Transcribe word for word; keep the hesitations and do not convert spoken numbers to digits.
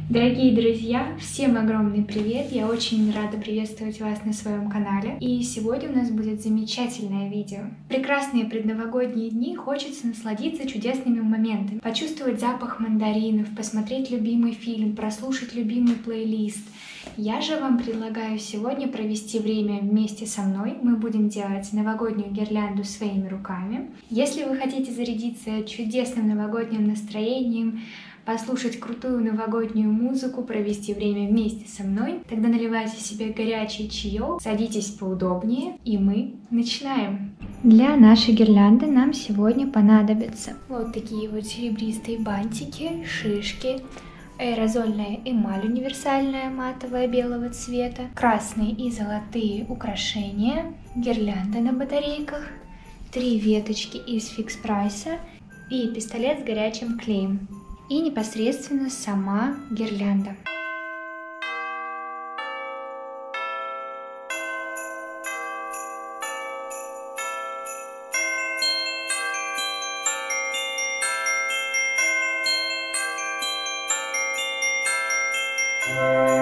Дорогие друзья, всем огромный привет! Я очень рада приветствовать вас на своем канале. И сегодня у нас будет замечательное видео. В прекрасные предновогодние дни хочется насладиться чудесными моментами, почувствовать запах мандаринов, посмотреть любимый фильм, прослушать любимый плейлист. Я же вам предлагаю сегодня провести время вместе со мной. Мы будем делать новогоднюю гирлянду своими руками. Если вы хотите зарядиться чудесным новогодним настроением, послушать крутую новогоднюю музыку, провести время вместе со мной, тогда наливайте себе горячий чаек, садитесь поудобнее, и мы начинаем. Для нашей гирлянды нам сегодня понадобятся вот такие вот серебристые бантики, шишки, аэрозольная эмаль универсальная матовая белого цвета, красные и золотые украшения, гирлянда на батарейках, три веточки из фикс прайса и пистолет с горячим клеем. И непосредственно сама гирлянда. Thank you.